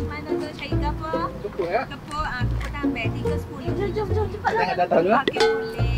mana tu cari apa? Kepuk ya? Kepuk, kepuk tambah 3.10. Jom, cepat lah. Jangan datang dulu. Okey, boleh.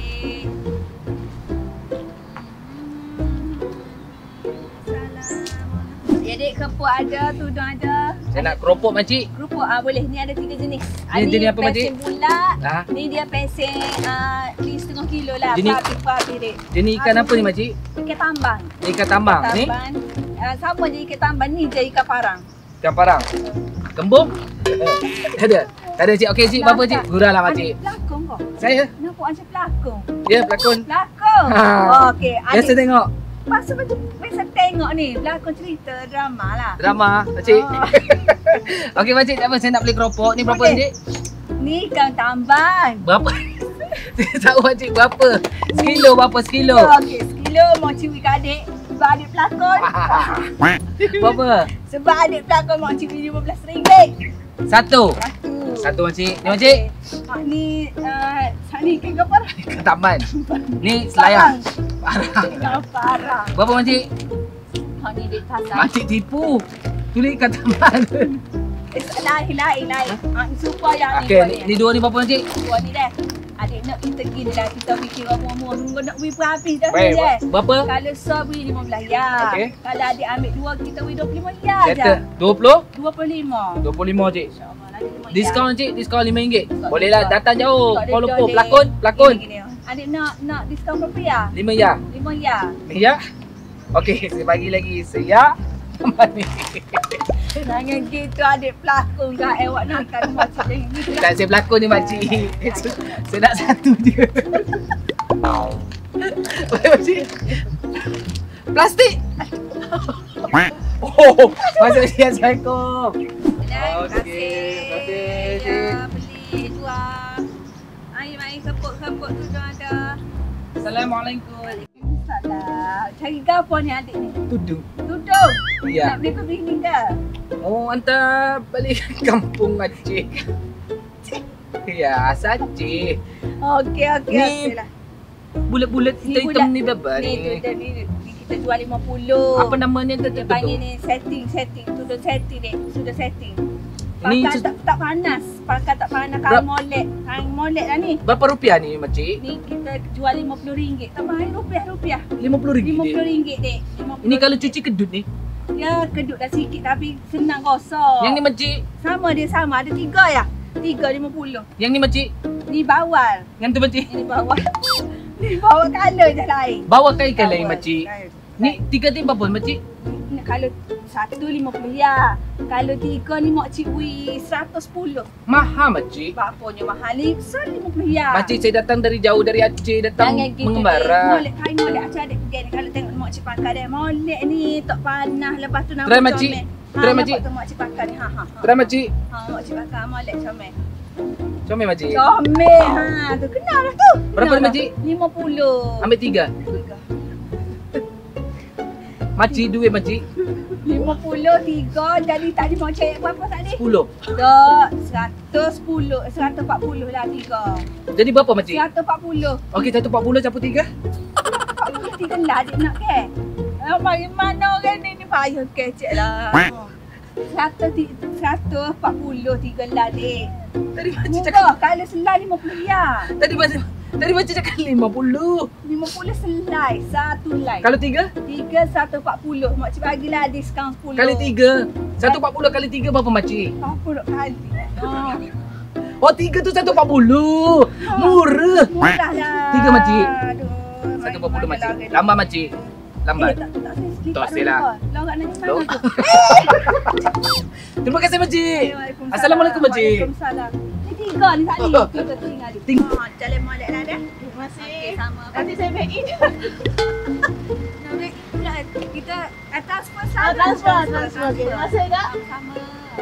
Ya, dek, kepuk ada, tudung ada. Saya nak keropok makcik. Kerupuk boleh. Ni ada 3 jenis. Ni jenis apa, makcik? Pesen bulat. Ha? Ni dia pesen 3.5 kilo lah. Jenis- Papi dek. Jenis ikan apa ni makcik? Ikan tambang. Ikan tambang. Ni Sama je ikan tambang. Ni je ikan parang. ikan parang. Kembung? Tak ada. Tak ada cik. Okey cik, berapa cik? Gurau lah makcik. Adik pelakon kau. Saya? Nampak macam pelakon. Ya, pelakon. Pelakon. Ha. Okey. Biasa tengok Pasal macam biasa tengok ni. Pelakon cerita drama lah. drama makcik. Oh. Okey makcik, tak apa, saya nak beli keropok. Ni berapa Boleh. cik? Ni ikan tambang. Berapa? Saya tahu makcik berapa. Sekilo berapa sekilo? Okey, sekilo mau ciwi kat adik. Sebab adik pelakon. Berapa? Sebab adik pelakon mau ciwi RM15. Satu. Satu. Satu makcik. Ni makcik. Ni ikan kapar. Ikan taman. Ni selayang. Ikan parang. Berapa makcik? Ni dek kasar. Makcik tipu. Tulis ikan taman. Lain. Ni super yang ni. Okey, ni dua ni berapa makcik? Dua ni dah. Adik nak kita gini lah. Kita fikir rumah-rumah. Tunggu nak beri habis dah. Baik, Dah. berapa? Kalau so beri 15 ya. Okey. Kalau adik ambil dua, kita beri 25 ya je. Settle. 20? 25. 25 cik. InsyaAllah nanti 5 ya. Diskaun cik, diskaun RM5. Diskaun Boleh lah, diskaun. datang jauh. Tak ada Kuala Lumpur, dek. pelakon. Gini. Adik nak diskaun berapa ya? 5 ya. 5 ya. Ya? Okey, saya bagi lagi. Saya tambah ni. Jangan gitu adik pelakon kat awak nak makan macam ni. Tak, saya pelakon ni makcik. Saya nak satu je. Boleh makcik? Plastik. Oh, masuk siap Assalamualaikum. Terima Okey, terima kasih, Ya, beli jual. Air kepuk tu dah ada. Assalamualaikum. Waalaikumsalam. Cari gapo ni adik ni? Tudung. Duduk. Ya. Nak beli ke beli ke? Oh, hantar balik kampung makcik. Ya, saja. Okey lah. Bulat-bulat hitam-hitam ni berapa Ni tu ni? kita jual 50. Apa namanya tu? Dia panggil ni setting. Sudah setting dek. Sudah setting. Ni Pakai tak panas. Pakai tak panas. Kang molek lah ni. berapa rupiah ni makcik? Ni kita jual RM50. Tambah rupiah. RM50 dek. RM50 dek. Ini kalau cuci kedut ni. Ya kedut dah sikit tapi senang gosok. Yang ni makcik. Sama. Ada 3 ya? 3.50. Yang ni makcik. Ni bawal. Yang tu makcik. Ni bawal. Ni bawal color je lain. Bawa ikan lain Bawal. makcik. Ni 3 tim berapa makcik? Kalau 1.50 ya. Kalau 3 ni makcik wi 110. Mahal makcik. Bapaknya mahal ni 150 ya. Makcik saya datang dari jauh dari Aceh datang Jangan gitu, mengembara. Molek acah adik pergi ni. Kalau tengok makcik pakai dia molek ni tak panas. Lepas tu nama Try, makcik. Try, makcik. Nampak tu makcik pakai ni. Ha. Terima makcik. Makcik pakai molek comel. Comel makcik. Comel. Tu kenal lah tu. Berapa Kenal ni, makcik? 50. Ambil 3. Makcik duit makcik. 53 jadi tadi mau cek berapa tadi? 10. Tak, 140 lah 3. Jadi berapa makcik? 140. Okey, 140 campur 3. 43 lah adik nak ke? Mana orang ni payah kecek lah. 143 lah adik. Tadi makcik cakap. Murah, kalau selai 50 ya. Tadi makcik cakap 50. 50 selai, satu lai. Kalau 3? 3 140. Makcik bagilah diskaun 10. Kali 3. 140 kali 3 berapa makcik? 40 kali. Oh, 3 tu 140. Murah. Murah lah. 3 makcik. Aduh. 140 makcik. Lambat makcik. Lambat. Tak say lah. Lorak nak Loh. mana tu? Terima kasih makcik. Waalaikumsalam. Assalamualaikum makcik. Waalaikumsalam. Ni 3 ni tadi. 3 tinggal di. Jalan molek lah dah. Terima kasih. Okey, sama. Nanti saya back in. Kita transfer Transfer. Okey, terima kasih kak. Sama.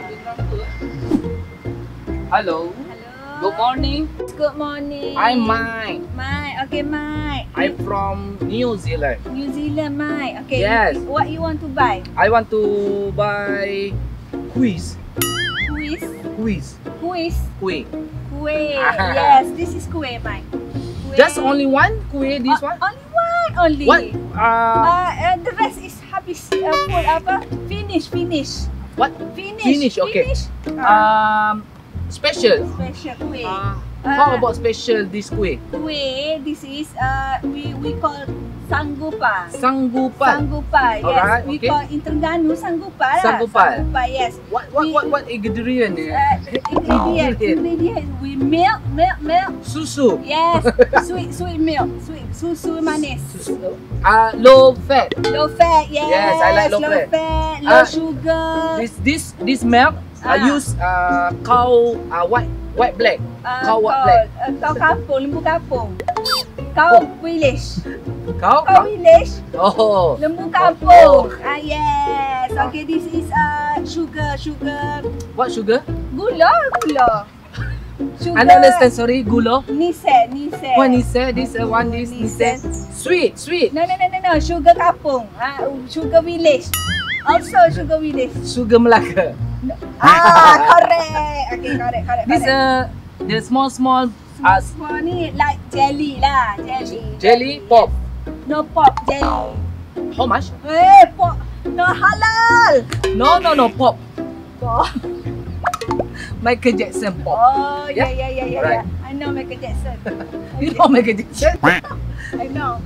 Hello. Hello. Good morning. Good morning. I'm Mike. Mike. Okay, Mike. I'm from New Zealand. New Zealand, Mike. Okay. Yes. What you want to buy? I want to buy quiz. Quiz. Quiz. Quiz. Kuih. Kuih. Yes, this is kuih, Mike. Kuih. Just only one kuih this one? Only one only. What? The rest is habis full apa? Finish. What? Finish. Okay. Finish. Special. Special kuih. How about special this kuih? Kuih, this is we call sanggupa. Sanggupan. Sanggupa, yes. Alright, We okay. call in Terengganu sanggupa lah. Sanggupa. Sanggupa, yes. What ingredient? Ingredient we milk. Susu. Yes, sweet milk, susu manis. Susu. Low fat. Low fat, yes. Yes, I like low fat. Low sugar. This milk use cow white black. Cow white black. Kau kampung, lembu kampung. Kau village. Kau? Kau village. Oh. Lembu kampung. Yes. Okay, this is sugar. What sugar? Gula. Sugar. I don't understand. Sorry, gula. Nise. One is this one is Nise. sweet. No. Sugar kampung. Sugar village. Also sugar village. Sugar Melaka. Correct. Okay, correct. This the small Small ni like jelly lah. jelly pop. No pop, jelly. How much? Pop. No halal. No pop. Pop. Michael Jackson pop. Oh, yeah. Alright. I know Michael Jackson. You know Michael Jackson? I know.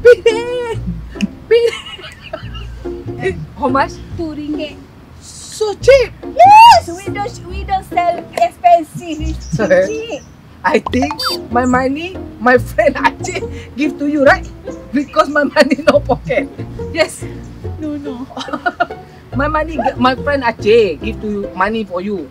How much? RM2. So cheap. Yes, we don't sell expensive. It's Sorry. cheap. I think my money, my friend Aceh give to you, right? Because my money no pocket. Yes. No. My money, my friend Aceh give to you money for you.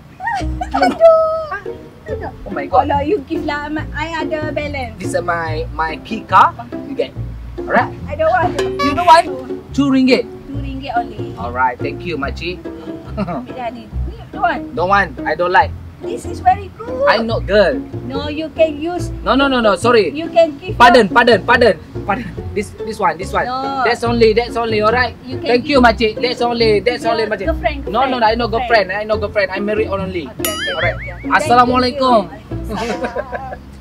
Aduh. Oh my god. Kalau you give lah, I ada balance. This is my key card. You get. Alright. I don't want. You know what? RM2. RM2 only. Alright. Thank you, Makcik. Ambil dah ni. Ni, don't want. Don't want. I don't like. This is very good. I'm not girl. No, you can use. No. Sorry. You can give. Pardon. This one. No. That's only. Alright. You can Thank you, Makcik. That's only, your Makcik. girlfriend. No. I know girlfriend. I'm married only. Okay. Alright. Thank you. Assalamualaikum. Waalaikumsalam.